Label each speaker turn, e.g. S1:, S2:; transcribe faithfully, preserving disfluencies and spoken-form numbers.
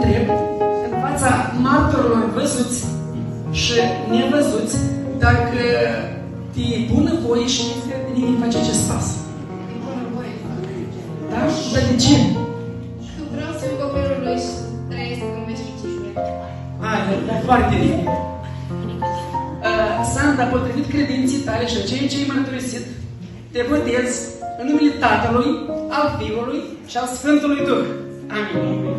S1: întreb, în fața martorilor văzuți și nevăzuți, dacă te bună voie și că nimeni face acest pas.
S2: Bună voie.
S1: Da? Dar de ce?
S2: Că vreau să fiu copilul lui și să trăiesc în veșnicie.
S1: Hai, da, foarte bine. Uh, Sandra, potrivit credinții tale și a ceea ce ai mărturisit, te botez în numele Tatălui, al Fiului și al Sfântului Duh. Amin.